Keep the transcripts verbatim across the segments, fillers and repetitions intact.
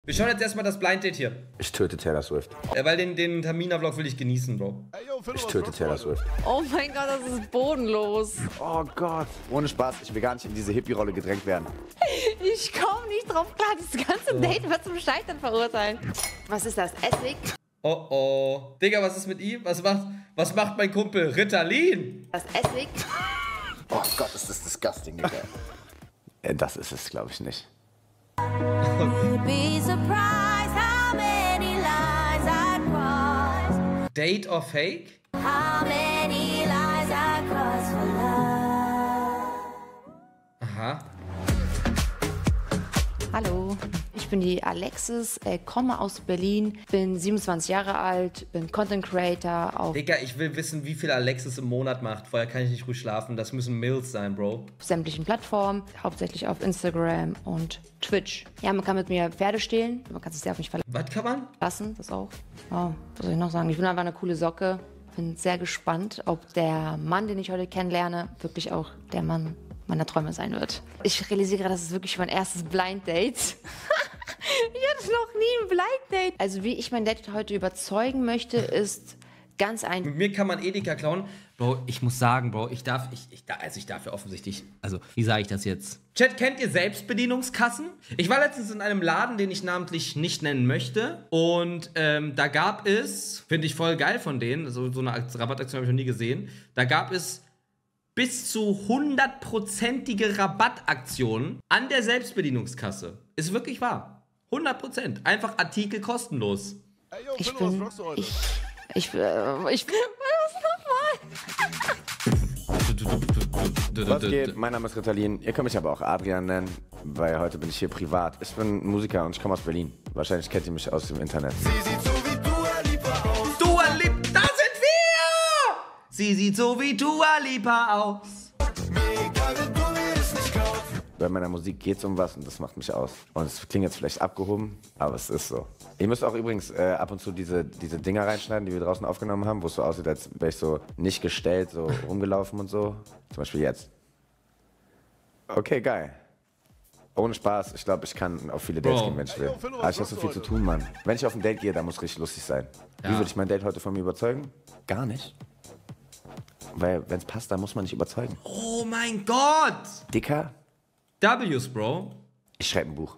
Wir schauen jetzt erstmal das Blind Date hier. Ich töte Taylor Swift. Ja, weil den, den Tamina-Vlog will ich genießen, Bro. Ich töte Taylor Swift. Oh mein Gott, das ist bodenlos. Oh Gott. Ohne Spaß, ich will gar nicht in diese Hippie-Rolle gedrängt werden. Ich komme nicht drauf klar, das ganze Date wird zum Scheitern verurteilt. Was ist das? Essig? Oh oh. Digga, was ist mit ihm? Was macht, was macht mein Kumpel Ritalin? Das Essig? Oh Gott, ist das disgusting, Digga. äh, das ist es, glaube ich, nicht. Date or Fake? Aha. Hallo, ich bin die Alexis, äh, komme aus Berlin, bin siebenundzwanzig Jahre alt, bin Content Creator auf Digga, ich will wissen, wie viel Alexis im Monat macht. Vorher kann ich nicht ruhig schlafen. Das müssen Mills sein, Bro. sämtlichen Plattformen, hauptsächlich auf Instagram und Twitch. Ja, man kann mit mir Pferde stehlen, man kann sich sehr auf mich Was kann man? verlassen, das auch. Oh, was soll ich noch sagen? Ich bin einfach eine coole Socke, bin sehr gespannt, ob der Mann, den ich heute kennenlerne, wirklich auch der Mann meiner Träume sein wird. Ich realisiere gerade, das ist wirklich mein erstes Blind Date. Ich hatte noch nie ein Blind Date. Also wie ich mein Date heute überzeugen möchte, ist ganz einfach. Mit mir kann man Edeka klauen. Bro, ich muss sagen, Bro, ich darf, ich, ich, also ich darf ja offensichtlich, also wie sage ich das jetzt? Chat, kennt ihr Selbstbedienungskassen? Ich war letztens in einem Laden, den ich namentlich nicht nennen möchte. Und ähm, da gab es, finde ich voll geil von denen, so, so eine Rabattaktion habe ich noch nie gesehen. Da gab es bis zu hundertprozentige Rabattaktionen an der Selbstbedienungskasse. Ist wirklich wahr. hundert Prozent. Einfach Artikel kostenlos. Ich bin, ich, ich, äh, ich, was nochmal? Was geht? Mein Name ist Ritalin. Ihr könnt mich aber auch Adrian nennen, weil heute bin ich hier privat. Ich bin Musiker und ich komme aus Berlin. Wahrscheinlich kennt ihr mich aus dem Internet. Sie sieht so wie Dua Lipa aus. Dua Lipa, da sind wir! Sie sieht so wie Dua Lipa aus. Bei meiner Musik geht es um was und das macht mich aus. Und es klingt jetzt vielleicht abgehoben, aber es ist so. Ihr müsst auch übrigens äh, ab und zu diese, diese Dinger reinschneiden, die wir draußen aufgenommen haben, wo es so aussieht, als wäre ich so nicht gestellt, so rumgelaufen und so. Zum Beispiel jetzt. Okay, geil. Ohne Spaß, ich glaube, ich kann auf viele Dates Bro. gehen, wenn ich will. Aber ich habe so viel zu tun, Mann. Wenn ich auf ein Date gehe, dann muss es richtig lustig sein. Ja. Wie würde ich mein Date heute von mir überzeugen? Gar nicht. Weil, wenn es passt, dann muss man nicht überzeugen. Oh mein Gott! Dicker, W's, Bro. ich schreibe ein Buch.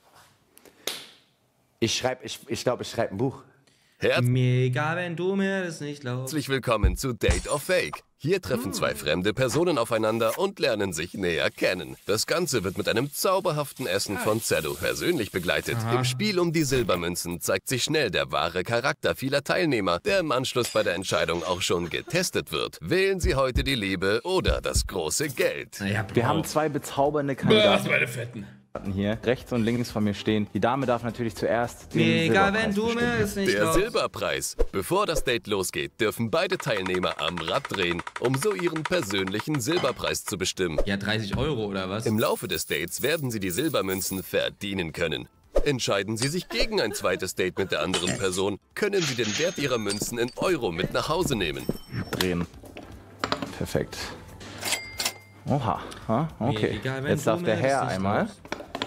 Ich schreibe, ich, ich glaube, ich schreibe ein Buch. Mega, wenn du mir das nicht glaubst. Herzlich willkommen zu Date or Fake. Hier treffen zwei fremde Personen aufeinander und lernen sich näher kennen. Das Ganze wird mit einem zauberhaften Essen von Zello persönlich begleitet. Aha. Im Spiel um die Silbermünzen zeigt sich schnell der wahre Charakter vieler Teilnehmer, der im Anschluss bei der Entscheidung auch schon getestet wird. Wählen Sie heute die Liebe oder das große Geld. Naja, Bro. Wir haben zwei bezaubernde Was, Kandidaten meine Fetten. hier, rechts und links von mir stehen. Die Dame darf natürlich zuerst den Mega, Silberpreis wenn du bestimmen. mir das nicht Der glaubst. Silberpreis. Bevor das Date losgeht, dürfen beide Teilnehmer am Rad drehen, um so ihren persönlichen Silberpreis zu bestimmen. Ja, dreißig Euro oder was? Im Laufe des Dates werden Sie die Silbermünzen verdienen können. Entscheiden Sie sich gegen ein zweites Date mit der anderen Person, können Sie den Wert Ihrer Münzen in Euro mit nach Hause nehmen. Drehen. Perfekt. Oha, ha? Okay. Mega, wenn Jetzt du darf der mir Herr das nicht einmal. glaubst.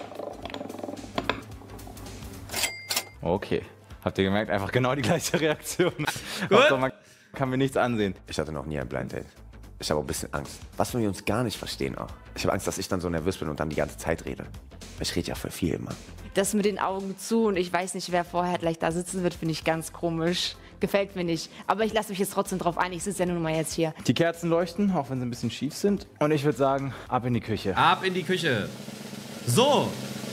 Okay. Habt ihr gemerkt? Einfach genau die gleiche Reaktion. Hauptsache, man kann mir nichts ansehen. Ich hatte noch nie ein Blind Date. Ich habe auch ein bisschen Angst. Was, wenn wir uns gar nicht verstehen auch? Ich habe Angst, dass ich dann so nervös bin und dann die ganze Zeit rede. Ich rede ja voll viel immer. Das mit den Augen zu und ich weiß nicht, wer vorher gleich da sitzen wird, finde ich ganz komisch. Gefällt mir nicht. Aber ich lasse mich jetzt trotzdem drauf ein. Ich sitze ja nun mal jetzt hier. Die Kerzen leuchten, auch wenn sie ein bisschen schief sind. Und ich würde sagen, ab in die Küche. Ab in die Küche. So.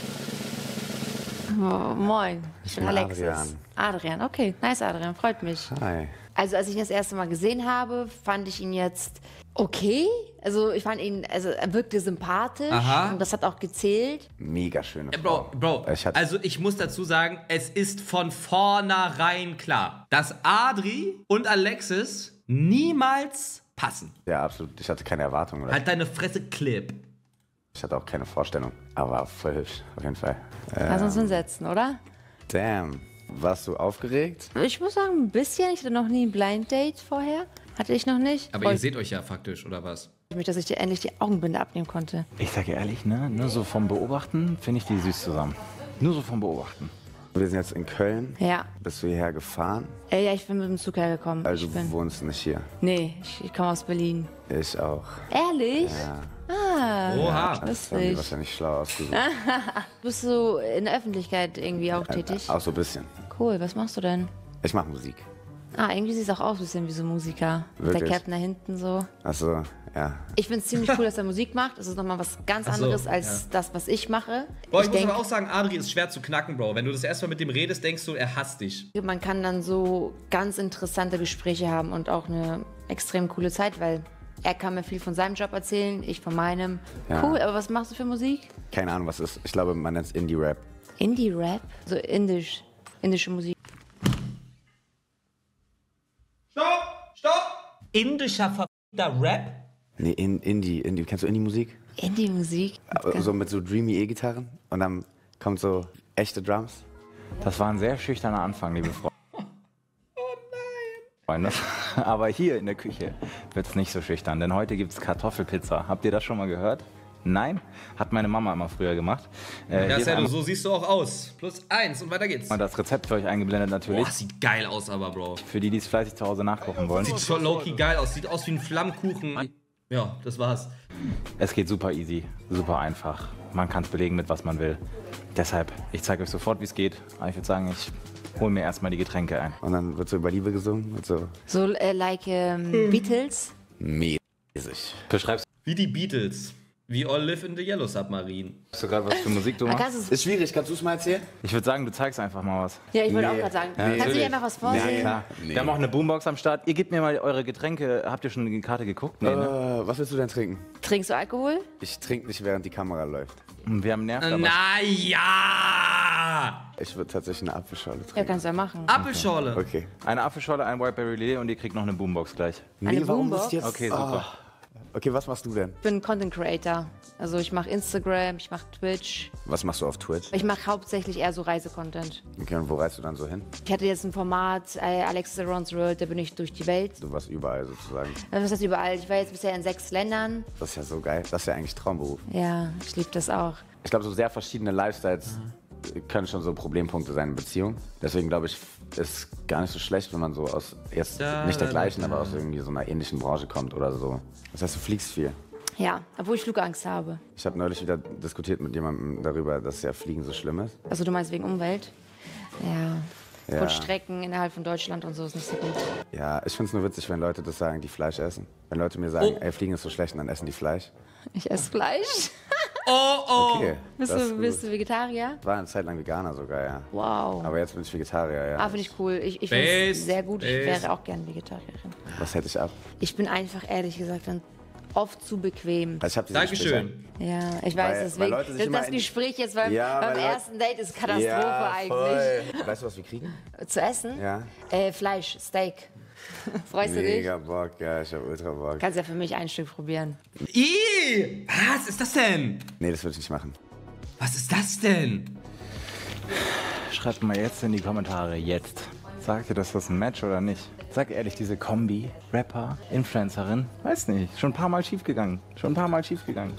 Oh, moin. Ich bin bin Alexis. Adrian. Adrian, okay. Nice, Adrian. Freut mich. Hi. Also, als ich ihn das erste Mal gesehen habe, fand ich ihn jetzt okay. Also, ich fand ihn, also er wirkte sympathisch. Aha. Und das hat auch gezählt. Mega schöne Äh, Frau. Bro, Bro, Ich hatte- also ich muss dazu sagen, es ist von vornherein klar, dass Adri und Alexis niemals passen. Ja, absolut. Ich hatte keine Erwartungen. Oder? Halt deine Fresse, Clip. Ich hatte auch keine Vorstellung. Aber war voll hübsch, auf jeden Fall. Äh, Lass uns hinsetzen, oder? damn. Warst du aufgeregt? Ich muss sagen, ein bisschen. Ich hatte noch nie ein Blind Date vorher. Hatte ich noch nicht. Aber ihr seht euch ja faktisch, oder was? Ich mich, dass ich dir endlich die Augenbinde abnehmen konnte. Ich sage ehrlich, ne? Nur so vom Beobachten finde ich die süß zusammen. Nur so vom Beobachten. Wir sind jetzt in Köln. Ja. Bist du hierher gefahren? Äh, ja, ich bin mit dem Zug hergekommen. Also ich du bin. wohnst nicht hier. Nee, ich, ich komme aus Berlin. Ich auch. Ehrlich? Ah, Oha. Das haben die lustig. wahrscheinlich schlau ausgesucht. Bist du in der Öffentlichkeit irgendwie auch tätig? Auch so ein bisschen. Cool, was machst du denn? Ich mache Musik. Ah, irgendwie sieht es auch aus, ein bisschen wie so ein Musiker. Mit der Wirklich? Captain da hinten so. Achso, ja. Ich finde es ziemlich cool, dass er Musik macht. Das ist nochmal was ganz Ach so, anderes als ja. das, was ich mache. Boah, ich, ich muss denk, aber auch sagen, Adri ist schwer zu knacken, Bro. Wenn du das erstmal mit dem redest, denkst du, er hasst dich. man kann dann so ganz interessante Gespräche haben und auch eine extrem coole Zeit, weil er kann mir viel von seinem Job erzählen, ich von meinem. Ja. Cool, aber was machst du für Musik? Keine Ahnung, was ist. Ich glaube, man nennt es Indie-Rap. Indie-Rap? So indisch. Indische Musik. Stopp! Stopp! Indischer verfickter Rap? Nee, in, Indie, Indie. Kennst du Indie-Musik? Indie-Musik? Aber So mit so dreamy E-Gitarren und dann kommt so echte Drums. Das war ein sehr schüchterner Anfang, liebe Frau. Freunde. Aber hier in der Küche wird es nicht so schüchtern, denn heute gibt es Kartoffelpizza. Habt ihr das schon mal gehört? Nein? Hat meine Mama immer früher gemacht. Äh, Ja, hier ist Sedo, einmal so siehst du auch aus. Plus eins und weiter geht's. mal das Rezept für euch eingeblendet natürlich. Boah, sieht geil aus aber, Bro. Für die, die es fleißig zu Hause nachkochen wollen. Sieht schon low-key geil aus. Sieht aus wie ein Flammkuchen. Ja, das war's. Es geht super easy, super einfach. Man kann es belegen mit was man will. Deshalb, ich zeige euch sofort, wie es geht. Aber ich würde sagen, ich hole mir erstmal die Getränke ein. Und dann wird so über Liebe gesungen und so. So äh, like ähm, Beatles? Mäßig. Beschreibst Wie die Beatles. We all live in the Yellow Submarine. du gerade, was für Musik du Man machst? kannst es, Ist schwierig, kannst du es mal erzählen? Ich würde sagen, du zeigst einfach mal was. ja, ich wollte Nee. auch gerade sagen. Ja, kannst du natürlich. dir einfach was vorsehen? Klar. Wir haben auch eine Boombox am Start. Ihr gebt mir mal eure Getränke. Habt ihr schon die Karte geguckt? Nee, ne? Äh, was willst du denn trinken? Trinkst du Alkohol? Ich trinke nicht, während die Kamera läuft. Wir haben nervt, aber Naja! Ich würde tatsächlich eine Apfelschorle Ja, trinken. kannst du ja machen. Apfelschorle. Okay. eine Apfelschorle, ein Whiteberry Lillet und ihr kriegt noch eine Boombox gleich. Eine warum Boombox? musst du jetzt- Okay, super. Oh. Okay, was machst du denn? Ich bin Content Creator. Also ich mache Instagram, ich mache Twitch. Was machst du auf Twitch? Ich mache hauptsächlich eher so Reisecontent. Okay, und wo reist du dann so hin? Ich hatte jetzt ein Format, äh, Alex Around the World, da bin ich durch die Welt. Du warst überall sozusagen. Also was heißt überall? Ich war jetzt bisher in sechs Ländern. Das ist ja so geil. Das ist ja eigentlich Traumberuf. Ja, ich liebe das auch. Ich glaube, so sehr verschiedene Lifestyles können schon so Problempunkte sein in Beziehungen. Deswegen glaube ich, ist gar nicht so schlecht, wenn man so aus, jetzt Da, nicht der da, gleichen, da. aber aus irgendwie so einer ähnlichen Branche kommt oder so. Das heißt, du fliegst viel. Ja, obwohl ich Flugangst habe. Ich habe neulich wieder diskutiert mit jemandem darüber, dass ja Fliegen so schlimm ist. Also du meinst wegen Umwelt? Ja. Ja. Kurzstrecken innerhalb von Deutschland und so ist nicht so gut. Ja, ich finde es nur witzig, wenn Leute das sagen, die Fleisch essen. Wenn Leute mir sagen, Oh. ey, Fliegen ist so schlecht und dann essen die Fleisch. Ich esse Fleisch. Oh, oh! Okay, Bist, das ist du, gut. bist du Vegetarier? War eine Zeit lang Veganer sogar, ja. Wow. Aber jetzt bin ich Vegetarier, ja. Ah, finde ich cool. Ich, ich finde es Based, sehr gut. Ich based. wäre auch gern Vegetarierin. Was hätte ich ab? Ich bin einfach, ehrlich gesagt, dann oft zu bequem. Also ich hab diese Dankeschön. Ja, ich weiß, Weil- deswegen. weil Leute sich das immer das in- Gespräch jetzt beim, Ja, beim weil Leute- ersten Date ist Katastrophe ja, eigentlich. voll. Weißt du, was wir kriegen? Zu essen? Ja. Äh, Fleisch, Steak. Freust du dich? Mega Bock, ja, ich hab ultra Bock. Kannst ja für mich ein Stück probieren. Ih! Was ist das denn? Nee, das würde ich nicht machen. Was ist das denn? Schreibt mal jetzt in die Kommentare, jetzt. Sagt ihr, das ist ein Match oder nicht? Sag ehrlich, diese Kombi, Rapper, Influencerin, weiß nicht, schon ein paar Mal schief gegangen. Schon ein paar Mal schief gegangen.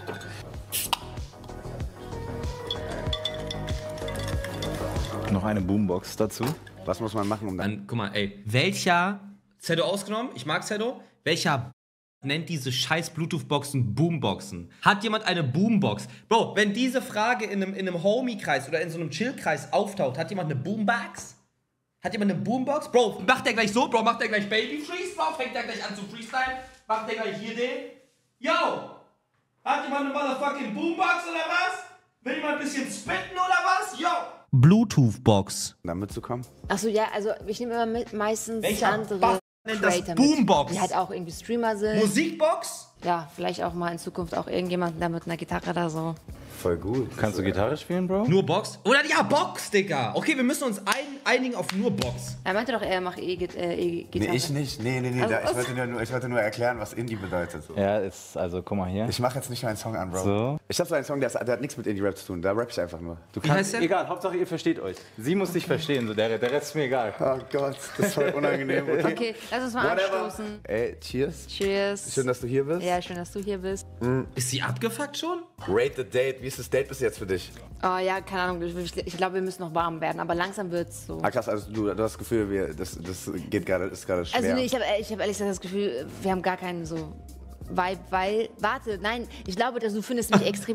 Noch eine Boombox dazu. Was muss man machen, um dann... Dann, guck mal, ey. Welcher, Zedo ausgenommen, ich mag Zedo, welcher nennt diese scheiß Bluetooth-Boxen Boomboxen? Hat jemand eine Boombox? Bro, wenn diese Frage in einem, in einem Homie-Kreis oder in so einem Chill-Kreis auftaucht, hat jemand eine Boombox? Hat jemand eine Boombox? Bro, macht der gleich so? Bro, macht der gleich Baby-Freeze? Bro, fängt der gleich an zu freestylen? Macht der gleich hier den? Yo! Hat jemand eine motherfucking Boombox oder was? Will jemand ein bisschen spitten oder was? Yo! Bluetooth-Box. da mitzukommen? Achso, ja, also ich nehme immer mit meistens Welcher andere Bastard nennt das Creator Boombox? mit, die halt auch irgendwie Streamer sind. Musikbox? Ja, vielleicht auch mal in Zukunft auch irgendjemanden da mit einer Gitarre oder so. Voll gut. Kannst du Gitarre spielen, Bro? Nur Box? Oder ja, Box, Digga. Okay, wir müssen uns ein, einigen auf nur Box. Er meinte doch, er macht eh, Git- äh, eh Nee, Gitarre. ich nicht. Nee, nee, nee. Also da, ich, was? wollte nur, ich wollte nur erklären, was Indie bedeutet. So. Ja, ist, also guck mal hier. Ich mache jetzt nicht nur einen Song an, Bro. So. Ich habe so einen Song, der, ist, der hat nichts mit Indie-Rap zu tun. Da rap ich einfach nur. Du Wie heißt kannst, der? egal, Hauptsache ihr versteht euch. Sie muss dich verstehen, so der, der Rest ist mir egal. Oh Gott, das ist voll unangenehm. Okay. Okay, lass uns mal Whatever. anstoßen. Ey, cheers. Cheers. Schön, dass du hier bist. Ja, schön, dass du hier bist. Ist sie abgefuckt schon? Rate the date. Wie ist das Date bis jetzt für dich? Oh ja, keine Ahnung. Ich, ich glaube, wir müssen noch warm werden, aber langsam wird's so. Ah krass, also du, du hast das Gefühl, wir, das, das geht gerade, ist gerade schwer. Also nee, ich habe ich hab ehrlich gesagt das Gefühl, wir haben gar keinen so Vibe, weil, warte, nein, ich glaube, dass du findest mich extrem...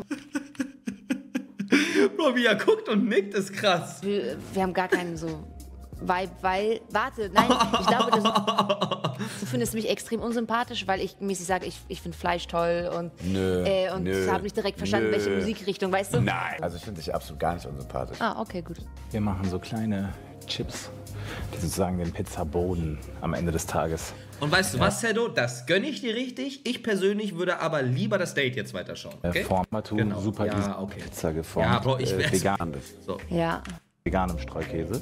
Bro, wie er guckt und nickt, ist krass. Wir, wir haben gar keinen so Vibe, weil, warte, nein, ich glaube, dass du, du findest mich extrem unsympathisch, weil ich mäßig sage, ich, ich finde Fleisch toll und, Nö, äh, und nö, habe nicht direkt verstanden, nö. welche Musikrichtung, weißt du? Nein. Also ich finde dich absolut gar nicht unsympathisch. Ah, okay, gut. Wir machen so kleine Chips, die sozusagen den Pizzaboden am Ende des Tages. Und weißt du was, Sedo? Das gönne ich dir richtig. Ich persönlich würde aber lieber das Date jetzt weiterschauen. Okay? Äh, Formatur, Genau. super Ja, easy okay. Pizza geformt. Ja, Bro, ich äh, wär's- vegan, So. Ja, veganem Streukäse.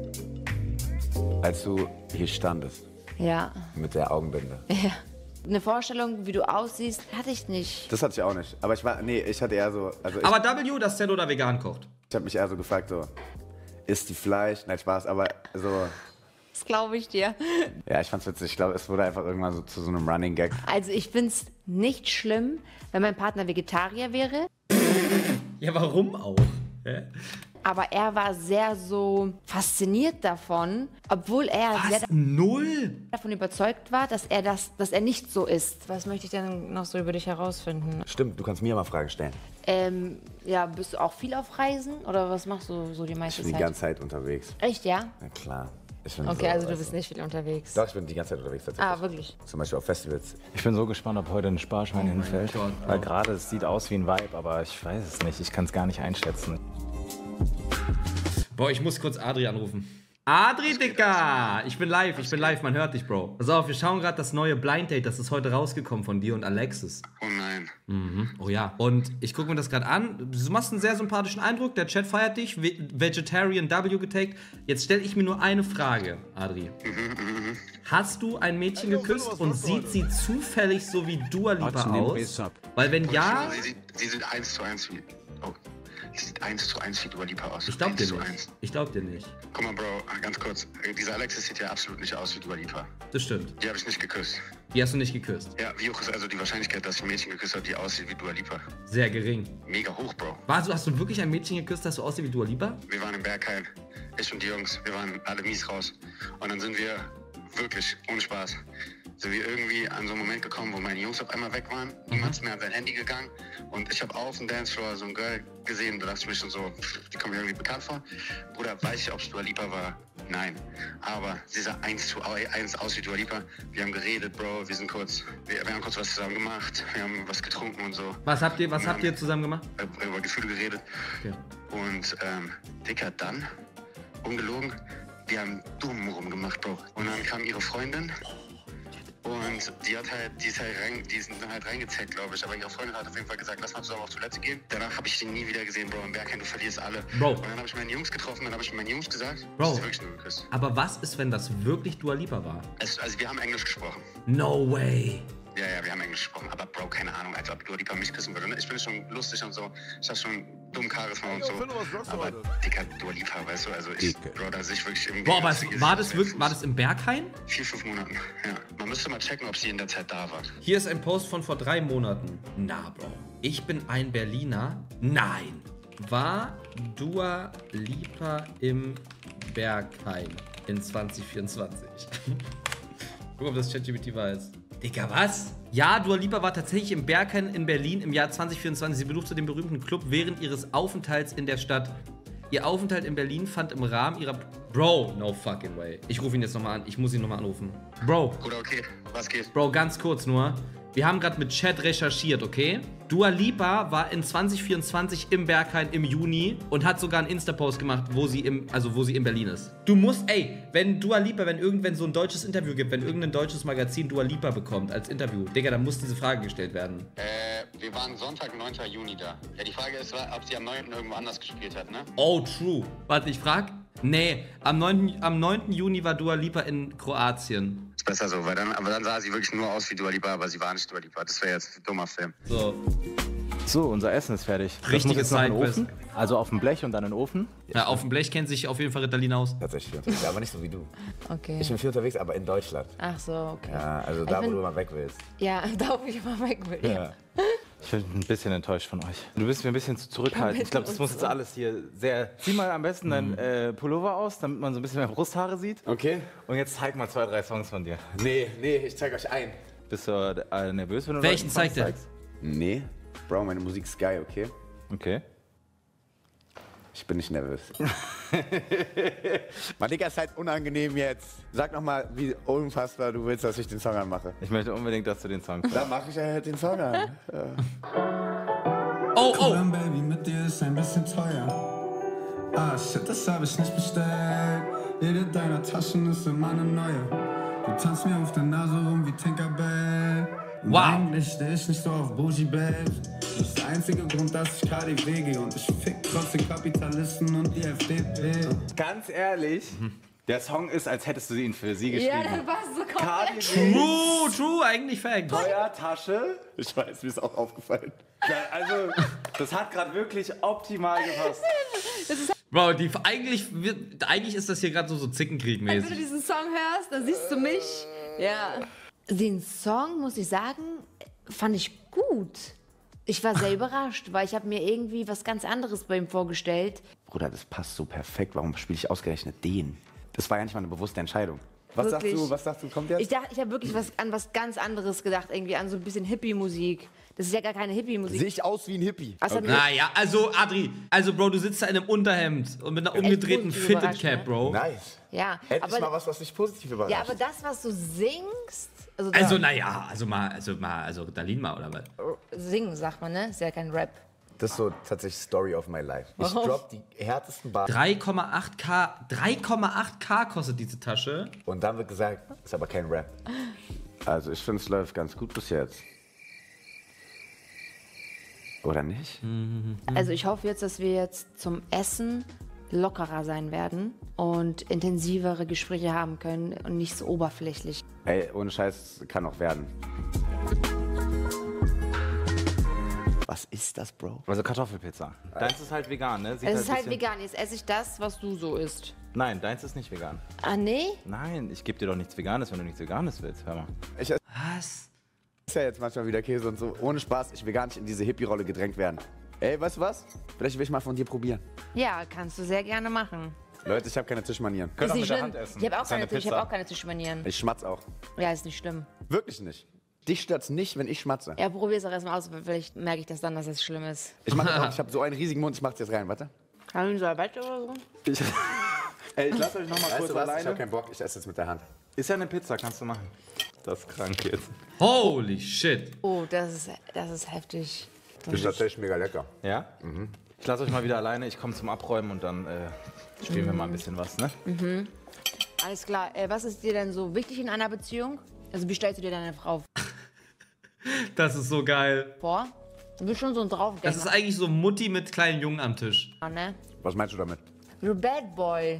Als du hier standest ja, mit der Augenbinde. ja. Eine Vorstellung, wie du aussiehst, hatte ich nicht. Das hatte ich auch nicht. Aber ich war, nee, ich hatte eher so, also ich, Aber W, dass Sedo da vegan kocht. ich habe mich eher so gefragt, so, isst die Fleisch? Nein, Spaß, aber so, Das glaube ich dir. ja, ich fand's witzig. Ich glaube, es wurde einfach irgendwann so zu so einem Running Gag. Also ich find's nicht schlimm, wenn mein Partner Vegetarier wäre, Ja, warum auch? Hä? aber er war sehr so fasziniert davon, obwohl er sehr Was? Null? davon überzeugt war, dass er das, dass er nicht so ist. Was möchte ich denn noch so über dich herausfinden? Stimmt, du kannst mir mal Fragen stellen. Ähm, ja, bist du auch viel auf Reisen oder was machst du so die Ich meiste bin die Zeit? ganze Zeit unterwegs. Echt, ja? Na klar. Ich bin Okay, so, also du weißt bist nicht viel unterwegs. Doch, ich bin die ganze Zeit unterwegs tatsächlich. Ah, wirklich? Zum Beispiel auf Festivals. Ich bin so gespannt, ob heute ein Sparschwein hinfällt. Gott, Weil oh. gerade es sieht aus wie ein Vibe, aber ich weiß es nicht. Ich kann es gar nicht einschätzen. Boah, ich muss kurz Adri anrufen. Adri, Dicker! Ich bin live, ich bin live, man hört dich, Bro. Pass auf, wir schauen gerade das neue Blind Date, das ist heute rausgekommen von dir und Alexis. Oh nein. Mhm. Oh ja. Und ich gucke mir das gerade an. Du machst einen sehr sympathischen Eindruck, der Chat feiert dich, Ve- Vegetarian W getaggt. Jetzt stelle ich mir nur eine Frage, Adri. Hast du ein Mädchen geküsst und sieht sie zufällig so wie Dua Lipa aus? Weil wenn ja, Sie, sieht- sie sieht eins zu eins wie. Oh. Sie sieht eins zu eins wie Dua Lipa aus. ich glaub eins dir zu nicht. eins. Ich glaub dir nicht. Guck mal, Bro, ganz kurz. Dieser Alexis sieht ja absolut nicht aus wie Dua Lipa. Das stimmt. Die habe ich nicht geküsst. Die hast du nicht geküsst. Ja, wie hoch ist also die Wahrscheinlichkeit, dass ich ein Mädchen geküsst habe, die aussieht wie Dua Lipa? Sehr gering. Mega hoch, Bro. Warst du, hast du wirklich ein Mädchen geküsst, das so aussieht wie Dua Lipa? Wir waren im Berghain. Ich und die Jungs, wir waren alle mies raus. Und dann sind wir wirklich, ohne Spaß, sind wir irgendwie an so einen Moment gekommen, wo meine Jungs auf einmal weg waren. Niemand ist mehr an sein Handy gegangen. Und ich habe auf dem Dancefloor so ein Girl gesehen. Da dachte ich mir schon so, pff, die kommt mir irgendwie bekannt vor. Bruder, weiß ich, ob es Dua Lipa war? Nein. Aber sie sah eins zu eins aus wie Dua Lipa. Wir haben geredet, Bro. Wir sind kurz, wir, wir haben kurz was zusammen gemacht. Wir haben was getrunken und so. Was habt ihr, was Wir habt haben ihr zusammen gemacht? Über, über Gefühle geredet. Okay. Und, ähm, Dicker, dann, ungelogen, wir haben dumm rumgemacht, Bro. Und dann kam ihre Freundin. Und die hat halt, die ist halt rein, die sind halt reingezeckt, glaube ich. Aber ihre Freundin hat auf jeden Fall gesagt, lass mal zusammen auf Toilette gehen. Danach habe ich sie nie wieder gesehen, Bro. Im Berghain, du verlierst alle. Bro. Und dann habe ich meine Jungs getroffen, dann habe ich meinen Jungs gesagt, Bro. dass sie wirklich nur geküsst. Aber was ist, wenn das wirklich Dua Lipa war? Es, also wir haben Englisch gesprochen. No way. Ja, ja, wir haben Englisch gesprochen. Aber Bro, keine Ahnung, als ob Dua Lipa mich küssen würde. Ne? Ich bin schon lustig und so. Ich habe schon dumm Charisma und so. Aber Dicker, Dua Lipa, weißt du, also ich, Bro, da sehe ich wirklich im Boah, aber Gegensatz es, zu ihr war sehr das wirklich, Fuß. war das im Berghain? Vier, fünf Monaten, ja. Man müsste mal checken, ob sie in der Zeit da war. Hier ist ein Post von vor drei Monaten. Na, Bro. Ich bin ein Berliner. Nein. War Dua Lipa im Berghain in zwanzig vierundzwanzig? Guck, ob das ChatGPT weiß. Digga, was? Ja, Dua Lipa war tatsächlich im Berghain in Berlin im Jahr zwanzig vierundzwanzig. Sie besuchte den berühmten Club während ihres Aufenthalts in der Stadt. Ihr Aufenthalt in Berlin fand im Rahmen ihrer... Bro, no fucking way. Ich rufe ihn jetzt nochmal an. Ich muss ihn nochmal anrufen. Bro, Bruder, okay, was geht? Bro, ganz kurz nur. Wir haben gerade mit Chat recherchiert, okay? Dua Lipa war in zwanzig vierundzwanzig im Berghain im Juni und hat sogar einen Insta-Post gemacht, wo sie im, also wo sie in Berlin ist. Du musst, ey, wenn Dua Lipa, wenn irgendwann so ein deutsches Interview gibt, wenn irgendein deutsches Magazin Dua Lipa bekommt als Interview, Digga, dann muss diese Frage gestellt werden. Äh, wir waren Sonntag, neunten Juni da. Ja, die Frage ist, ob sie am neunten irgendwo anders gespielt hat, ne? Oh, true. Warte, ich frag? Nee, am neunten, am neunten Juni war Dua Lipa in Kroatien. Ist besser so, weil dann, aber dann sah sie wirklich nur aus wie Dua Lipa, aber sie war nicht Dua Lipa. Das wäre jetzt ein dummer Film. So. So, unser Essen ist fertig. Das Richtige muss jetzt noch in den Sidequest. Ofen. Also auf dem Blech und dann in den Ofen. Ja, auf dem Blech kennt sich auf jeden Fall Ritalin aus. Tatsächlich viel unterwegs, aber nicht so wie du. Okay. Ich bin viel unterwegs, aber in Deutschland. Ach so, okay. Ja, also Ich da, wo bin- du mal weg willst. Ja, da wo ich immer weg will. Ja. Ich bin ein bisschen enttäuscht von euch. Du bist mir ein bisschen zu zurückhaltend. Ich glaube, das muss jetzt alles hier sehr... Zieh mal am besten deinen äh, Pullover aus, damit man so ein bisschen mehr Brusthaare sieht. Okay. Und jetzt zeig mal zwei, drei Songs von dir. Nee, nee, ich zeig euch ein. Bist du äh, nervös, wenn du Welchen Leuten zeigt Songs er? zeigst? Nee, Bro, meine Musik ist geil, okay? Okay. Ich bin nicht nervös. Mann, Digga, ist halt unangenehm jetzt. Sag noch mal, wie unfassbar du willst, dass ich den Song anmache. Ich möchte unbedingt, dass du den Song Dann mache ich halt den Song an. Ja. Oh, oh. Dann, Baby, mit dir ist ein bisschen teuer. Ah, shit, das hab ich nicht bestellt. Jede deiner Taschen ist immer eine neue. Du tanzt mir auf der Nase rum wie Tinkerbell. Und Wow. eigentlich steh ich nicht so auf Bougie Babes. Das ist der einzige Grund, dass ich K D W gehe. Und ich fick trotzdem Kapitalisten und die F D P. Ganz ehrlich, der Song ist, als hättest du ihn für sie geschrieben. Ja, dann warst du K komplett. D W, True, true, eigentlich Fact. Feuertasche. Ich weiß, mir ist auch aufgefallen. Ja, also, das hat gerade wirklich optimal gepasst. Bro, die, eigentlich, wird- eigentlich ist das hier gerade so, so Wenn du Zickenkrieg-mäßig. diesen Song hörst, dann siehst du mich. Ja. Den Song, muss ich sagen, fand ich gut. Ich war sehr überrascht, weil ich habe mir irgendwie was ganz anderes bei ihm vorgestellt. Bruder, das passt so perfekt. Warum spiele ich ausgerechnet den? Das war ja nicht mal eine bewusste Entscheidung. Was Wirklich. sagst du, was sagst du, kommt jetzt? Ich dachte, ich habe wirklich was, an was ganz anderes gedacht, irgendwie an so ein bisschen Hippie-Musik. Das ist ja gar keine Hippie-Musik. Sehe ich aus wie ein Hippie? Was hat mir- Naja, also Adri, also Bro, du sitzt da in einem Unterhemd und mit einer umgedrehten positiv Fitted überrascht, Cap, ne? Bro. Nice. Ja, Endlich mal aber, was, was dich positiv überrascht. ja, aber das, was du singst, also, Also, da- naja, also mal, also mal, also Dalin mal, oder was? singen, sagt man, ne? Ist ja kein Rap. Das ist so tatsächlich Story of my life. Ich drop die härtesten Bars drei Komma acht K, drei Komma acht K kostet diese Tasche. und dann wird gesagt, ist aber kein Rap. Also ich finde, es läuft ganz gut bis jetzt. Oder nicht? Also ich hoffe jetzt, dass wir jetzt zum Essen lockerer sein werden und intensivere Gespräche haben können und nicht so oberflächlich. Ey, ohne Scheiß, kann auch werden. Was ist das, Bro? Also Kartoffelpizza. Deins ist halt vegan, ne? Sieht Es ist halt bisschen- vegan, jetzt esse ich das, was du so isst. Nein, deins ist nicht vegan. Ah, nee? Nein, ich gebe dir doch nichts Veganes, wenn du nichts Veganes willst. Hör mal. Ich esse Was? ja jetzt manchmal wieder Käse und so. Ohne Spaß, ich will gar nicht in diese Hippie-Rolle gedrängt werden. Ey, weißt du was? Vielleicht will ich mal von dir probieren. Ja, kannst du sehr gerne machen. Leute, ich habe keine Tischmanieren. Könnt Ist auch nicht mit der schlimm. Hand essen. Ich habe auch, Ist ja keine eine Tisch- ich Pizza. hab auch keine Tischmanieren. Ich schmatz auch. Ja, ist nicht schlimm. Wirklich nicht. Dich stört's nicht, wenn ich schmatze. Ja, probier's doch erstmal aus, vielleicht merke ich das dann, dass es schlimm ist. Ich mach auch, ich habe so einen riesigen Mund, ich mach's jetzt rein, warte. Haben wir so ein Bett oder so? Ich, ey, ich lasse euch noch mal Weißt kurz du was? Ich alleine. hab keinen Bock, ich esse jetzt mit der Hand. Ist ja eine Pizza, kannst du machen. Das ist krank jetzt. Holy shit. Oh, das ist, das ist heftig. Das ist tatsächlich mega lecker. Ja? Ich lasse euch mal wieder alleine, ich komme zum Abräumen und dann äh, spielen wir mal ein bisschen was, ne? Alles klar. Äh, was ist dir denn so wichtig in einer Beziehung? Also wie stellst du dir deine Frau Das ist so geil. vor? Du bist schon so ein Draufgänger, Das ist eigentlich so Mutti mit kleinen Jungen am Tisch. ne? Was meinst du damit? Du Bad Boy.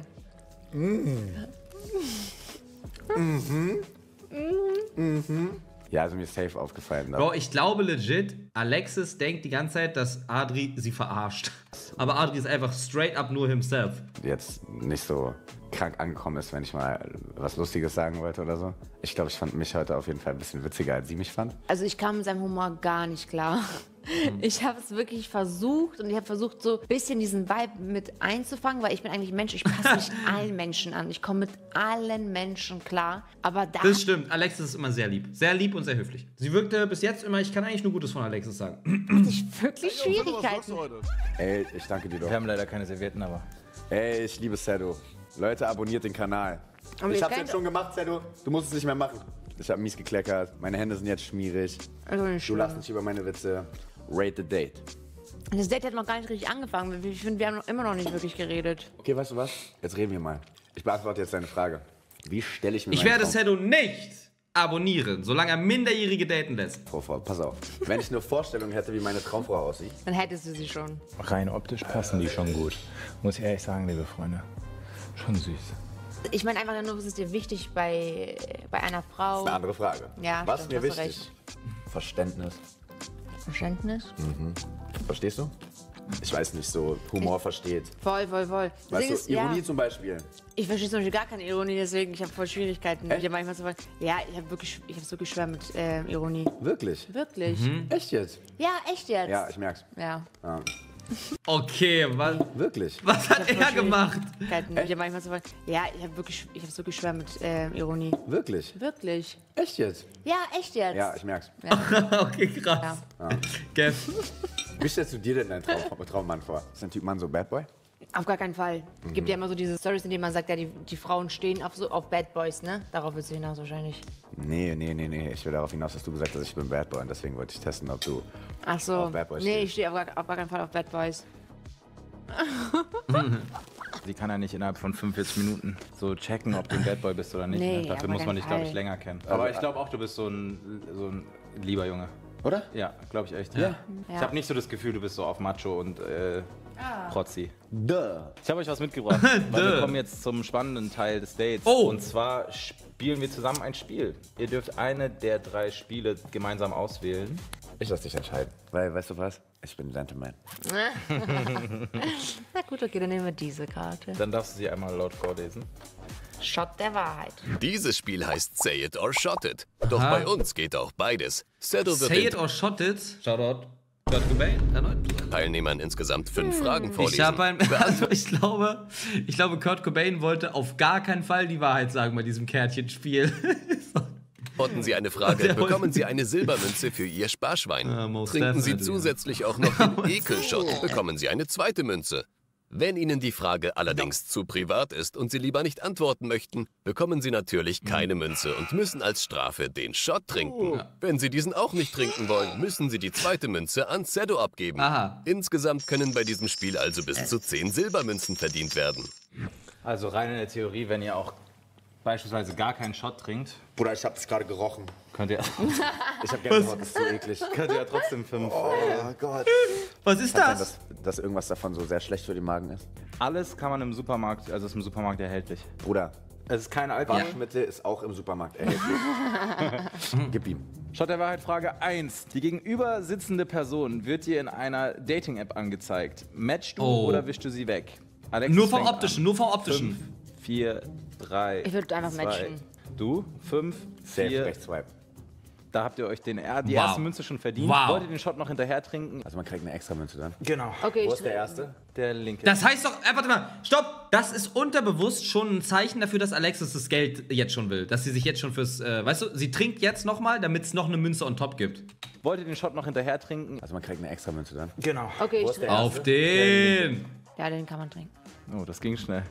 Ja, also mir ist safe aufgefallen. Da. Bro, ich glaube legit, Alexis denkt die ganze Zeit, dass Adri sie verarscht. Aber Adri ist einfach straight up nur himself. Jetzt nicht so krank angekommen ist, wenn ich mal was Lustiges sagen wollte oder so. Ich glaube, ich fand mich heute auf jeden Fall ein bisschen witziger, als sie mich fand. Also ich kam mit seinem Humor gar nicht klar. Ich habe es wirklich versucht und ich habe versucht, so ein bisschen diesen Vibe mit einzufangen, weil ich bin eigentlich Mensch, ich passe mich allen Menschen an. Ich komme mit allen Menschen klar. Aber da... Das stimmt, Alexis ist immer sehr lieb. Sehr lieb und sehr höflich. Sie wirkte bis jetzt immer, ich kann eigentlich nur Gutes von Alexis sagen. hatte ich wirklich Schwierigkeiten. Ey, ich danke dir doch. Wir haben leider keine Servietten, aber. Ey, ich liebe Sedo. Leute, abonniert den Kanal. Aber ich ihr hab's kennt- jetzt schon gemacht, Sedo. Du musst es nicht mehr machen. Ich hab mies gekleckert. Meine Hände sind jetzt schmierig. Also nicht Du schlimm. lachst nicht über meine Witze. Rate the date. Das Date hat noch gar nicht richtig angefangen. Ich finde, wir haben noch- immer noch nicht wirklich geredet. Okay, weißt du was? Jetzt reden wir mal. Ich beantworte jetzt deine Frage. Wie stelle ich mir Ich meine werde Frau- Sedo nicht abonnieren, solange er Minderjährige daten lässt. Frau vor? Pass auf. Wenn ich eine Vorstellung hätte, wie meine Traumfrau aussieht, Dann hättest du sie schon. Rein optisch passen die schon gut. Muss ich ehrlich sagen, liebe Freunde. Schon süß. Ich meine einfach nur, was ist dir wichtig bei, bei einer Frau? eine andere Frage. Ja, Was stimmt, mir hast du wichtig? Verständnis. Verständnis? Verstehst du? ich weiß nicht, so Humor Ich- versteht. Voll, voll, voll. Das Weißt Ding du, ist, ja, Ironie zum Beispiel. ich verstehe zum Beispiel gar keine Ironie, deswegen ich habe voll Schwierigkeiten. Echt? Ich hab manchmal so, ja, ich habe wirklich, ich habe wirklich schwer mit äh, Ironie. Wirklich? Wirklich? Echt jetzt? Ja, echt jetzt. Ja, ich merk's. Ja. Ja. Okay, was, Wirklich? was hat voll er gemacht? Schwierigkeiten. Ich habe manchmal so, ja, ich habe wirklich, ich habe wirklich schwer mit äh, Ironie. Wirklich? Wirklich? Echt jetzt? Ja, echt jetzt. Ja, ich merk's. Okay, krass. Ja. Kev. Wie stellst du dir denn deinen Traum, Traummann vor? Ist dein Typ Mann so Bad Boy? Auf gar keinen Fall. Es gibt ja immer so diese Stories, in denen man sagt, ja, die, die Frauen stehen auf, so, auf Bad Boys, ne? Darauf willst du hinaus wahrscheinlich. Nee, nee, nee, nee. Ich will darauf hinaus, dass du gesagt hast, ich bin Bad Boy. Und deswegen wollte ich testen, ob du Ach so. auf Bad Boys Nee, stehst. ich stehe auf, gar- auf gar keinen Fall auf Bad Boys. Sie kann ja nicht innerhalb von fünfundvierzig Minuten so checken, ob du ein Bad Boy bist oder nicht. Nee, ne? Dafür auf muss man keinen dich, glaube ich, Fall. länger kennen. Aber ich glaube auch, du bist so ein, so ein lieber Junge. Oder? Ja, glaube ich echt. Ja. Ich Ja. habe nicht so das Gefühl, du bist so auf Macho und äh, Protzi. Duh. Ich habe euch was mitgebracht, weil wir kommen jetzt zum spannenden Teil des Dates. Oh. Und zwar spielen wir zusammen ein Spiel. Ihr dürft eine der drei Spiele gemeinsam auswählen. Ich lass dich entscheiden. Weil, weißt du was? Ich bin Gentleman. Na gut, okay, dann nehmen wir diese Karte. Dann darfst du sie einmal laut vorlesen. Shot der Wahrheit. Dieses Spiel heißt Say It or Shot It. Doch Aha. bei uns geht auch beides. Sedo wird Say den it or shot it. Shoutout. Kurt Cobain. Erneut. Teilnehmern insgesamt fünf Fragen Ich vorlesen. habe ein, also ich glaube, ich glaube, Kurt Cobain wollte auf gar keinen Fall die Wahrheit sagen bei diesem Kärtchenspiel. Antworten Sie eine Frage, Der wollte- bekommen Sie eine Silbermünze für Ihr Sparschwein. Ja, most Trinken Sie definitely. zusätzlich auch noch den Ekelshot, bekommen Sie eine zweite Münze. Wenn Ihnen die Frage allerdings zu privat ist und Sie lieber nicht antworten möchten, bekommen Sie natürlich keine Münze und müssen als Strafe den Shot trinken. Wenn Sie diesen auch nicht trinken wollen, müssen Sie die zweite Münze an Sedo abgeben. Aha. Insgesamt können bei diesem Spiel also bis zu zehn Silbermünzen verdient werden. Also rein in der Theorie, wenn ihr auch beispielsweise gar keinen Shot trinkt, Bruder, ich hab das gerade gerochen. könnt ihr, Ich hab Gänsehaut, das ist so eklig. könnt ihr ja trotzdem fünf. Oh Gott. Was ist Kann sein, das? dass, dass irgendwas davon so sehr schlecht für den Magen ist? Alles kann man im Supermarkt, also ist im Supermarkt erhältlich. Bruder, Es ist kein Alkohol. Waschmittel ist auch im Supermarkt erhältlich. Gib ihm. Shot der Wahrheit Frage eins. Die gegenüber sitzende Person wird dir in einer Dating-App angezeigt. Matchst du Oh. oder wischst du sie weg? Alexis Nur vom fängt Optischen, an. nur vom Optischen. Fünf, vier, drei, Ich würd einfach zwei. matchen. Du? Fünf, Safe, vier. rechts swipe. Da habt ihr euch den, er- die Wow. erste Münze schon verdient. Wow. Wollt ihr den Shot noch hinterher trinken? Also man kriegt eine extra Münze dann. Genau. Okay, Wo ich ist der erste? Der linke. Das heißt doch, äh, warte mal, stopp! Das ist unterbewusst schon ein Zeichen dafür, dass Alexis das Geld jetzt schon will. Dass sie sich jetzt schon fürs, äh, weißt du, sie trinkt jetzt nochmal, damit es noch eine Münze on top gibt. Wollt ihr den Shot noch hinterher trinken? Also man kriegt eine extra Münze dann. Genau. Okay, ich ist der trinke. Auf den! Ja, den kann man trinken. Oh, das ging schnell.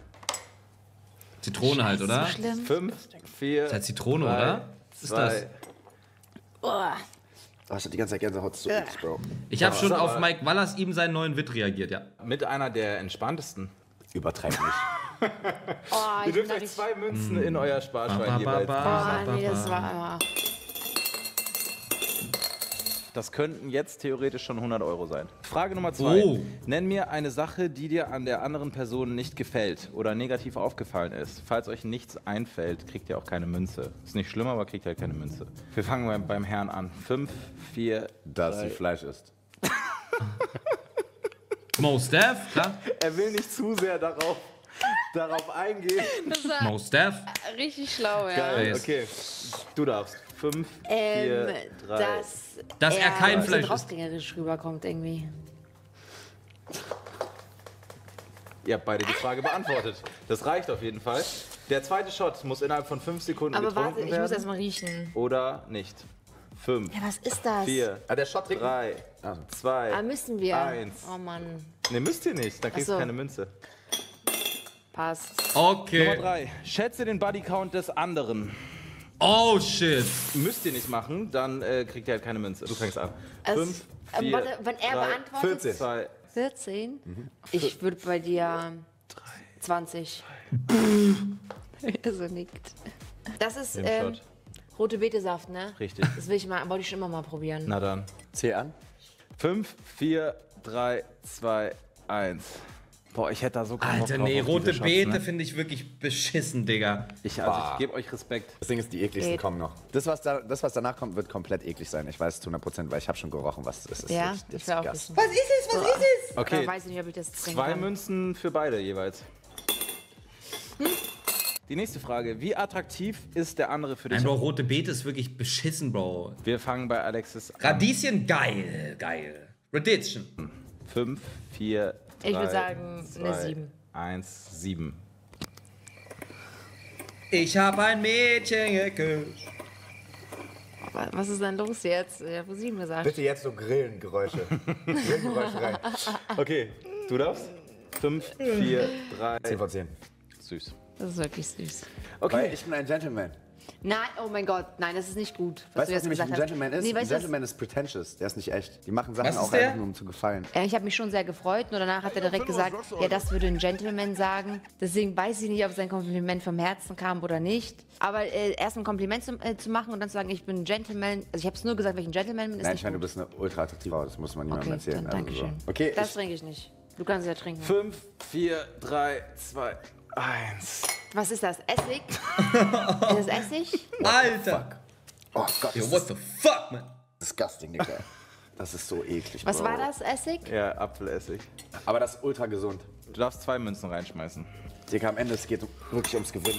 Zitrone halt, oder? So schlimm. Fünf, vier, Das ist halt Zitrone, drei, oder? Was ist zwei. das? Boah. Oh, ich hab die ganze Zeit Gänsehaut, das ist so eklig, Bro. Ich habe schon aber- auf Mike Wallers ihm seinen neuen Wit reagiert, ja. Mit einer der entspanntesten. Übertreib nicht. Oh, Ihr ich bin dürft da euch richtig... zwei Münzen in euer Sparschwein Ba, ba, jeweils. ba. Oh, nee, das war... Das könnten jetzt theoretisch schon hundert Euro sein. Frage Nummer zwei. Oh. Nenn mir eine Sache, die dir an der anderen Person nicht gefällt oder negativ aufgefallen ist. Falls euch nichts einfällt, kriegt ihr auch keine Münze. Ist nicht schlimm, aber kriegt halt keine Münze. Wir fangen beim, beim Herrn an. Fünf, vier, Dass drei. sie Fleisch isst. Mos Def, klar. Er will nicht zu sehr darauf, darauf eingehen. Das war Mos Def. richtig schlau, ja. Geil, Yes. okay. Du darfst. Fünf, Ähm, vier, drei. dass, Dass er kein so Fleisch isst. draufgängerisch rüberkommt irgendwie. Ihr habt beide die Frage beantwortet. Das reicht auf jeden Fall. Der zweite Shot muss innerhalb von fünf Sekunden Aber getrunken warte, ich werden. muss erst mal riechen. Oder nicht. Fünf, Ja, was ist das? vier, Ah, der Shot trinken? drei, zwei, Ah, müssen wir. eins. Oh Mann. Ne, müsst ihr nicht. Da kriegst du Ach so. keine Münze. Passt. Nummer Okay. drei. Schätze den Bodycount des anderen. Oh shit. Müsst ihr nicht machen, dann äh, kriegt ihr halt keine Münze. Du fängst an. Also, Fünf, ähm, vier, warte, wenn er drei, beantwortet- vierzehn. Zwei. vierzehn? Ich würde bei dir zwanzig. Er so nickt. Das ist Nimm ähm, Shot. rote Betesaft, ne? Richtig. Das will ich mal, wollte ich schon immer mal probieren. Na dann. Zähl an. Fünf, vier, drei, zwei, eins. Boah, ich hätte da so keinen Bock Alter, drauf nee, auf rote diese Shots, Beete ne? finde ich wirklich beschissen, Digga. Ich, also, ich gebe euch Respekt. Das Ding ist, die ekligsten Geht. kommen noch. Das was, da, das, was danach kommt, wird komplett eklig sein. Ich weiß es zu hundert Prozent, weil ich habe schon gerochen, was es ist. Ja, Das ist ich will auch disgusting. wissen. Was ist es? Was ist es? Okay, Ich weiß nicht, ob ich das trinken zwei kann. Münzen für beide jeweils. Hm? Die nächste Frage. Wie attraktiv ist der andere für dich? Nein, Bro, rote Beete ist wirklich beschissen, Bro. Wir fangen bei Alexis an. Radieschen, geil, geil. Radieschen. fünf, vier, drei, Ich würde sagen, zwei, eine sieben. eins, sieben. Ich hab ein Mädchen geküsst. Wa- Was ist denn los jetzt? Ich habe sieben gesagt. Bitte jetzt so Grillengeräusche. Grillengeräusche rein. Okay, du darfst. fünf, vier, drei. zehn von zehn. Süß. Das ist wirklich süß. Okay. Weil ich bin ein Gentleman. Nein, oh mein Gott, nein, das ist nicht gut. Weißt du, was jetzt nämlich ein gesagt hast. Gentleman ist? Nee, ein weißt du was? Gentleman ist pretentious. Der ist nicht echt. Die machen Sachen Was ist auch der? einfach nur, um zu gefallen. Ja, ich habe mich schon sehr gefreut, nur danach hat er direkt gesagt, ja, das würde ein Gentleman sagen. Deswegen weiß ich nicht, ob sein Kompliment vom Herzen kam oder nicht. Aber äh, erst ein Kompliment zu, äh, zu machen und dann zu sagen, ich bin ein Gentleman. Also ich habe es nur gesagt, weil ich ein Gentleman bin, ist Nein, nicht ich meine, du gut. bist eine ultra attraktive Frau. Das muss man niemandem Okay, erzählen. dann danke Also so. schön. Okay, Das ich, trinke ich nicht. Du kannst es ja trinken. fünf, vier, drei, zwei, eins. Was ist das? Essig? Ist das Essig? Alter. oh Gott, Yo, das what ist the fuck, man? disgusting, Digga. Das ist so eklig, Was Bro. war das? Essig? Ja, Apfelessig. Aber das ist ultra gesund. Du darfst zwei Münzen reinschmeißen. Digga, am Ende, es geht wirklich ums Gewinnen.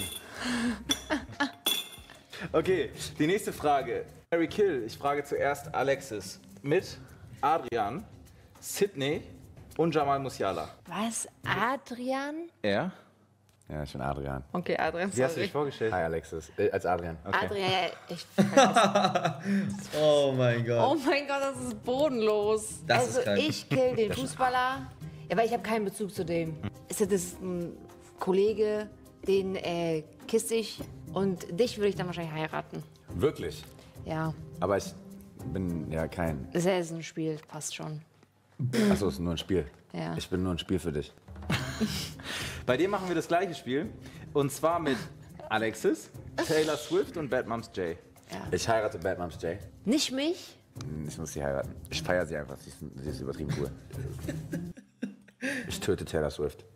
Okay, die nächste Frage. Harry Kill, ich frage zuerst Alexis. Mit Adrian, Sydney und Jamal Musiala. Was? Adrian? Er? Ja, ich bin Adrian. Okay, Adrian, Wie hast du sorry. dich vorgestellt? Hi, Alexis. Äh, als Adrian. Adrian, ich vergesse. Oh mein Gott. Oh mein Gott, das ist bodenlos. Das ist also krank. ich kill den Fußballer, ja, weil ich habe keinen Bezug zu dem. Ist das ist ein Kollege, den äh, kiss ich und dich würde ich dann wahrscheinlich heiraten. Wirklich? Ja, Aber ich bin ja kein... das ist ja jetzt ein Spiel, passt schon. Achso, es ist nur ein Spiel. Ja. Ich bin nur ein Spiel für dich. Bei dir machen wir das gleiche Spiel. Und zwar mit Alexis, Taylor Swift und Bad Moms J. Ich heirate Bad Moms J. Nicht mich? Ich muss sie heiraten. Ich feiere sie einfach. Sie ist, sie ist übertrieben cool. Ich töte Taylor Swift.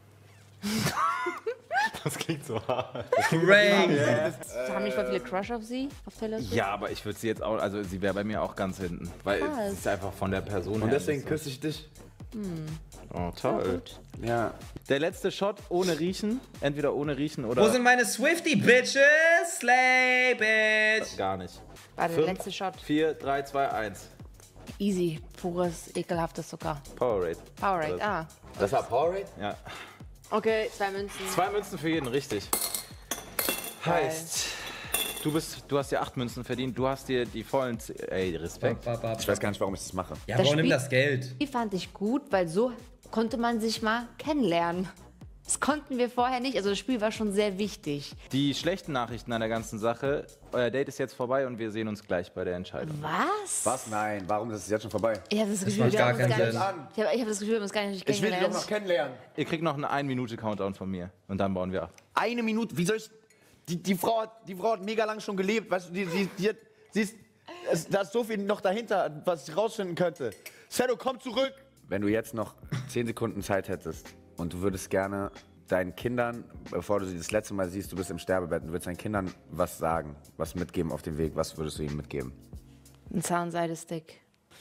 Das klingt so hart. Crazy. Haben nicht voll viele Crush auf sie? Auf Taylor Swift? Ja, aber ich würde sie jetzt auch, also sie wäre bei mir auch ganz hinten. Weil Krass. es ist einfach von der Person Und her deswegen nicht so. küsse ich dich. Oh, toll. Gut. Ja. Der letzte Shot ohne Riechen. Entweder ohne Riechen oder Wo sind meine Swifty Bitches? Slay Bitch. gar nicht. Warte, der Fünf, letzte Shot. vier, drei, zwei, eins. Easy, pures, ekelhaftes Zucker. Powerade. Powerade, ah. Das war Powerade? Ja. Okay, zwei Münzen. Zwei Münzen für jeden, richtig. Heißt, du bist, du hast dir acht Münzen verdient. Du hast dir die vollen. Z Ey, Respekt. Ich weiß gar nicht, warum ich das mache. Ja, Das Bro, nimm Spiel- das Geld. Die fand ich gut, weil so konnte man sich mal kennenlernen. Das konnten wir vorher nicht. Also das Spiel war schon sehr wichtig. Die schlechten Nachrichten an der ganzen Sache. Euer Date ist jetzt vorbei und wir sehen uns gleich bei der Entscheidung. Was? Was? Nein. Warum ist es jetzt schon vorbei? Ich habe das Gefühl, macht wir gar haben uns keinen gar Sinn. nicht, ich habe hab das Gefühl, wir haben uns gar nicht Ich will dich doch kennengelernt. noch kennenlernen. Ihr kriegt noch eine ein Minute Countdown von mir und dann bauen wir ab. Eine Minute. Wie soll ich... Die, die, Frau, hat, die Frau hat mega lang schon gelebt. Weißt du, die, die, die hat, sie ist, es, da ist so viel noch dahinter, was ich rausfinden könnte. Sedo, komm zurück. Wenn du jetzt noch zehn Sekunden Zeit hättest und du würdest gerne deinen Kindern, bevor du sie das letzte Mal siehst, du bist im Sterbebett und du würdest deinen Kindern was sagen, was mitgeben auf dem Weg, was würdest du ihnen mitgeben? Ein Zahnseidestick.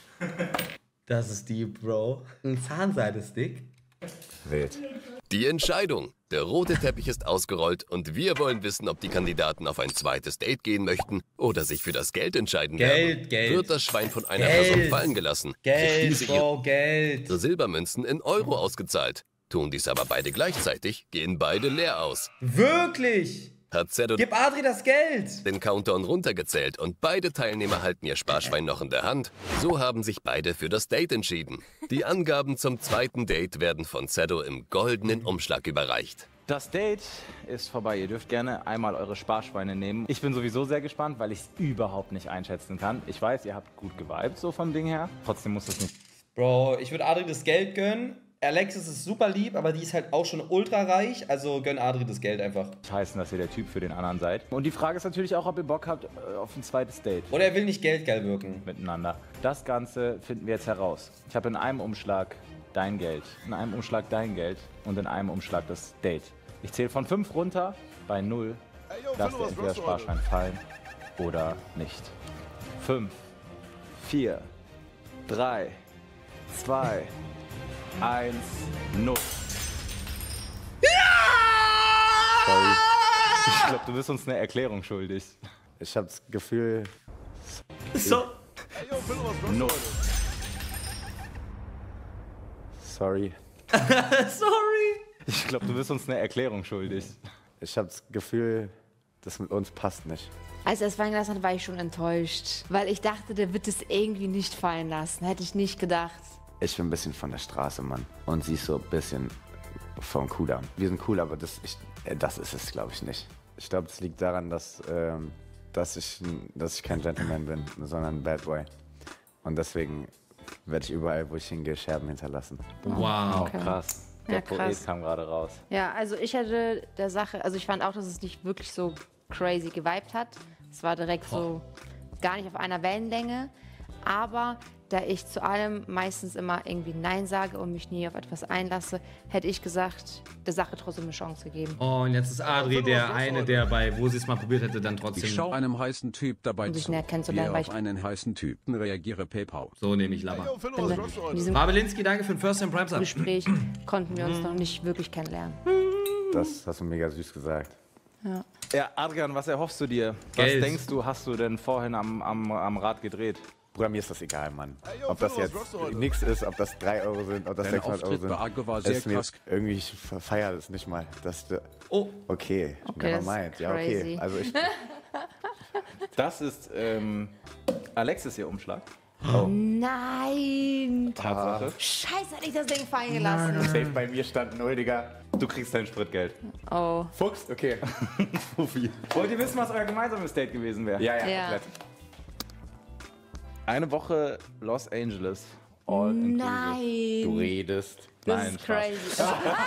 Das ist die, Bro. Ein Zahnseidestick. Wild. Die Entscheidung. Der rote Teppich ist ausgerollt und wir wollen wissen, ob die Kandidaten auf ein zweites Date gehen möchten oder sich für das Geld entscheiden Geld, werden. Geld. Wird das Schwein von einer Geld. Person fallen gelassen? Geld, Diese Bro, Geld. ihre Silbermünzen in Euro ausgezahlt. Tun dies aber beide gleichzeitig, gehen beide leer aus. Wirklich? Hat Sedo Gib Adri das Geld. den Countdown runtergezählt und beide Teilnehmer halten ihr Sparschwein noch in der Hand. So haben sich beide für das Date entschieden. Die Angaben zum zweiten Date werden von Sedo im goldenen Umschlag überreicht. Das Date ist vorbei. Ihr dürft gerne einmal eure Sparschweine nehmen. Ich bin sowieso sehr gespannt, weil ich es überhaupt nicht einschätzen kann. Ich weiß, ihr habt gut geweibt, so vom Ding her. Trotzdem muss das nicht. Bro, ich würde Adri das Geld gönnen. Alexis ist super lieb, aber die ist halt auch schon ultra reich. Also gönn Adri das Geld einfach. heißen, dass ihr der Typ für den anderen seid. Und die Frage ist natürlich auch, ob ihr Bock habt äh, auf ein zweites Date Oder er will nicht geldgeil wirken. miteinander. Das Ganze finden wir jetzt heraus. Ich habe in einem Umschlag dein Geld, in einem Umschlag dein Geld und in einem Umschlag das Date. Ich zähle von fünf runter, bei null lasst ihr entweder Sparschein fallen oder nicht. fünf, vier, drei, zwei, eins, null. Sorry. Ich glaube, du bist uns eine Erklärung schuldig. Ich habe das Gefühl, So. Null. sorry. Sorry. Ich glaube, du bist uns eine Erklärung schuldig. Ich habe das Gefühl, das mit uns passt nicht. Als er es fallen gelassen hat, war ich schon enttäuscht. Weil ich dachte, der wird es irgendwie nicht fallen lassen. Hätte ich nicht gedacht. Ich bin ein bisschen von der Straße, Mann. Und sie ist so ein bisschen vom Kudamm. Wir sind cool, aber das, ich, äh, das ist es, glaube ich, nicht. Ich glaube, es liegt daran, dass, ähm, dass, ich, dass ich kein Gentleman bin, sondern ein Bad Boy. Und deswegen werde ich überall, wo ich hingehe, Scherben hinterlassen. Wow. Okay. Krass. Der Ja, krass. Poet kam gerade raus. Ja, also ich hätte der Sache, also ich fand auch, dass es nicht wirklich so crazy geweibt hat. Es war direkt so gar nicht auf einer Wellenlänge. Aber da ich zu allem meistens immer irgendwie Nein sage und mich nie auf etwas einlasse, hätte ich gesagt, der Sache trotzdem eine Chance gegeben. Oh, und jetzt ist Adri der eine, der bei, wo sie es mal probiert hätte, dann Ich trotzdem. schaue einem heißen Typ dabei Um sich zu. näher kennenzulernen, Gehe weil auf ich- einen heißen Typen, reagiere PayPal. So nehme ich Labber. Finde, in diesem Babelinski, danke für den First Time Prime Sub. Gespräch konnten wir uns noch nicht wirklich kennenlernen. Das hast du mega süß gesagt. Ja, Adrian, was erhoffst du dir? Geld. Was denkst du, hast du denn vorhin am, am, am Rad gedreht? Bruder, mir ist das egal, Mann. Ob das jetzt nichts ist, ob das drei Euro sind, ob das Dein sechshundert Euro Auftritt sind. bei Agro war sehr ist mir krass. irgendwie, ich feiere das nicht mal. Das, Oh, okay, Okay, never das ist mind. Ja, okay. crazy. Also ich, Das ist ähm, Alexis ihr Umschlag. Nein! Tatsache. Scheiße, hätte ich das Ding fallen gelassen. safe bei mir stand null, Digga. Du kriegst dein Spritgeld. Oh. Fuchs, okay. Profi. Wollt ihr wissen, was euer gemeinsames Date gewesen wäre? Ja, ja, Ja. komplett. Eine Woche Los Angeles. All inclusive. Nein! Du redest. Das Nein, ist Spaß. crazy.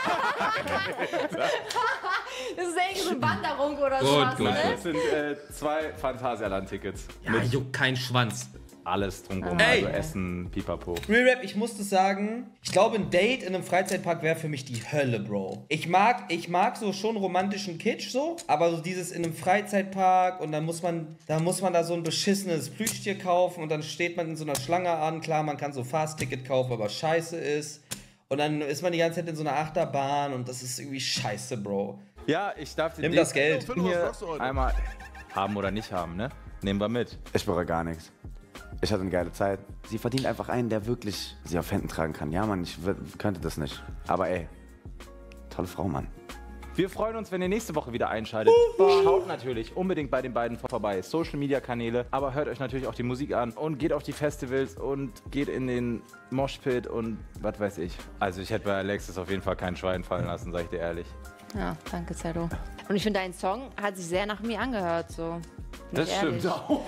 Das ist irgendwie so eine Wanderung oder Gut, sowas, gut, ne? Das sind äh, zwei Phantasialand-Tickets. ja, juckt kein Schwanz. Alles drumherum. Ey. Also Essen, Pipapo. Real Rap, ich muss das sagen, ich glaube, ein Date in einem Freizeitpark wäre für mich die Hölle, Bro. Ich mag, ich mag so schon romantischen Kitsch so, aber so dieses in einem Freizeitpark und dann muss man, da muss man da so ein beschissenes Plüschtier kaufen und dann steht man in so einer Schlange an. Klar, man kann so Fast-Ticket kaufen, aber scheiße ist. Und dann ist man die ganze Zeit in so einer Achterbahn und das ist irgendwie scheiße, Bro. Ja, ich darf den Nimm Date das Geld. hier einmal haben oder nicht haben, ne? Nehmen wir mit. Ich bereue gar nichts. Ich hatte eine geile Zeit. Sie verdient einfach einen, der wirklich sie auf Händen tragen kann. Ja, Mann, ich w- könnte das nicht. Aber ey, tolle Frau, Mann. Wir freuen uns, wenn ihr nächste Woche wieder einschaltet. Schaut natürlich unbedingt bei den beiden vorbei. Social Media Kanäle, aber hört euch natürlich auch die Musik an und geht auf die Festivals und geht in den Moshpit und was weiß ich. Also ich hätte bei Alexis auf jeden Fall kein Schwein fallen lassen, sag ich dir ehrlich. Ja, danke, Zero. Und ich finde, dein Song hat sich sehr nach mir angehört, so. Bin Das ich stimmt ehrlich. auch.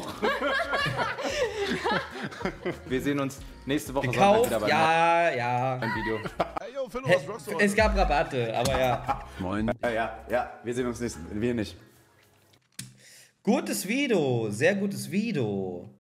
Wir sehen uns nächste Woche Sonntag Kauf, wieder bei ja, ja. einem Video. Es gab Rabatte, aber ja. Moin. Ja, ja, ja, wir sehen uns nächsten, wir nicht. Gutes Video, sehr gutes Video.